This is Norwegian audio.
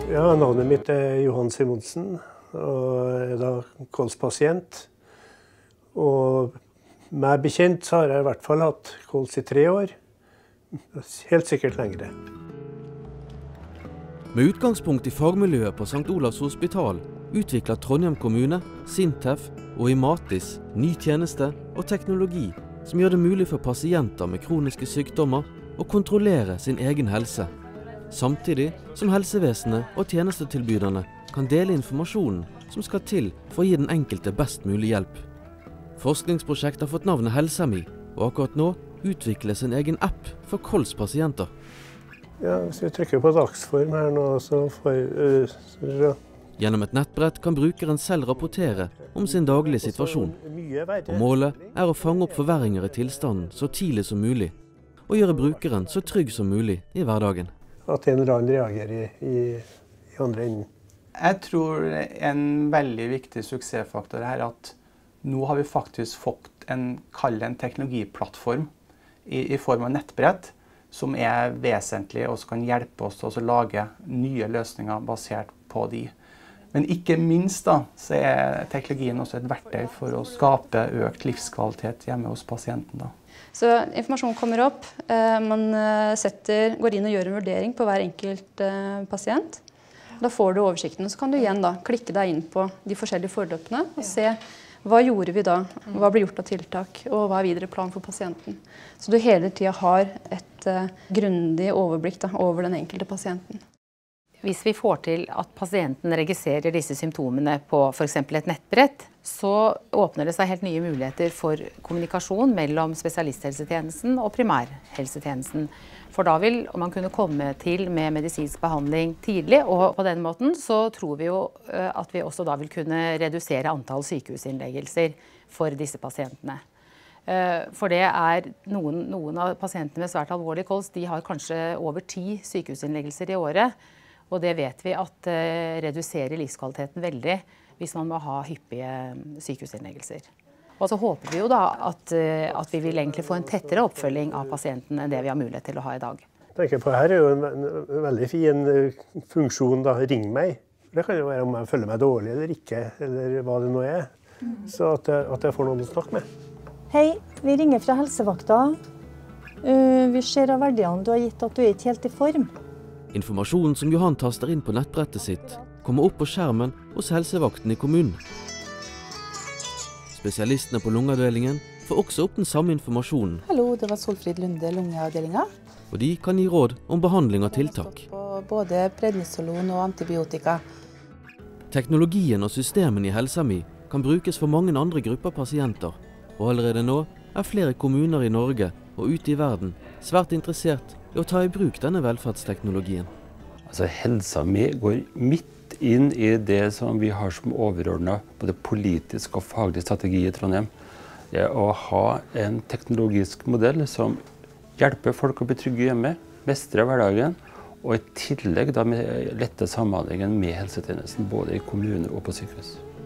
Ja, navnet mitt Johan Simonsen, og jeg da kolspasient. Og meg bekjent så har jeg i hvert fall hatt kols i 3 år. Helt sikkert lengre. Med utgangspunkt i fagmiljøet på St. Olavs hospital utvikler Trondheim kommune, Sintef og Imatis ny tjeneste og teknologi som gjør det mulig for pasienter med kroniske sykdommer å kontrollere sin egen helse. Samtidig som helsevesenet og tjenestetilbyderne kan dele informasjonen som skal til for å gi den enkelte best mulig hjelp. Forskningsprosjektet har fått navnet HelsaMe, og akkurat nå utvikles en egen app for kolspasienter. Ja, hvis vi trykker på dagsform her nå, så får Gjennom et nettbrett kan brukeren selv rapportere om sin daglige situasjon. Og målet å fange opp forverringer i tilstanden så tidlig som mulig, og gjøre brukeren så trygg som mulig i hverdagen. At en eller annen reagerer i andre enden. Jeg tror en veldig viktig suksessfaktor er at nå har vi faktisk fått en teknologiplattform i form av nettbrett, som er vesentlig og som kan hjelpe oss til å lage nye løsninger basert på de. Men ikke minst da, så er teknologien også et verktøy for å skape økt livskvalitet hjemme hos pasienten. Da. Så informasjon kommer opp, man går inn og gjør en vurdering på hver enkelt pasient. Da får du oversikten, og så kan du igjen da klikke deg inn på de forskjellige forløpene og se hva gjorde vi da, hva ble gjort av tiltak, og hva er videre plan for pasienten. Så du hele tiden har et grundig overblikk da, over den enkelte pasienten. Hvis vi får til at pasienten registrerer disse symptomene på for eksempel et nettbrett, så åpner det seg helt nye muligheter for kommunikasjon mellom spesialisthelsetjenesten og primærhelsetjenesten. For da vil man kunne komme til med medisinsk behandling tidlig, og på den måten så tror vi jo at vi også da vil kunne redusere antall sykehusinnleggelser for disse pasientene. For det noen av pasientene med svært alvorlig kols, de har kanskje over 10 sykehusinnleggelser i året. Og det vet vi at reduserer livskvaliteten veldig hvis man må ha hyppige sykehusinnleggelser. Og så håper vi jo da at vi vil egentlig få en tettere oppfølging av pasienten enn det vi har mulighet til å ha i dag. Jeg tenker på her jo en veldig fin funksjon da, ring meg. Det kan jo være om jeg føler meg dårlig eller ikke, eller hva det nå er. Så at jeg får noen å snakke med. Hei, vi ringer fra helsevakta. Vi ser av verdiene du har gitt at du er ikke helt i form. Informasjonen som Johan taster inn på nettbrettet sitt, kommer opp på skjermen hos helsevakten i kommunen. Spesialistene på lungeavdelingen får også opp den samme informasjonen. Hallo, det var Solfrid Lunde, lungeavdelingen. Og de kan gi råd om behandling av tiltak. Både prednisolon og antibiotika. Teknologien og systemene i HelsaMe kan brukes for mange andre grupper pasienter, og allerede nå er flere kommuner i Norge og ute i verden svært interessert i å ta i bruk denne velferdsteknologien. Altså HelsaMe går midt inn i det som vi har som overordnet både politisk og faglig strategi i Trondheim. Det er å ha en teknologisk modell som hjelper folk å bli trygge hjemme, mestre hverdagen, og i tillegg da med lette samhandlingen med helsetjenesten både i kommune og på sykehus.